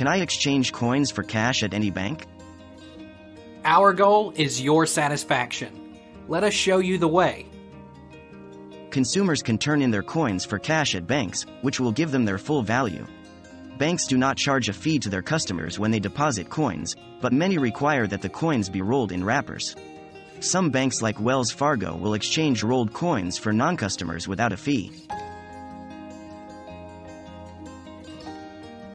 Can I exchange coins for cash at any bank? Our goal is your satisfaction. Let us show you the way. Consumers can turn in their coins for cash at banks, which will give them their full value. Banks do not charge a fee to their customers when they deposit coins, but many require that the coins be rolled in wrappers. Some banks like Wells Fargo will exchange rolled coins for non-customers without a fee.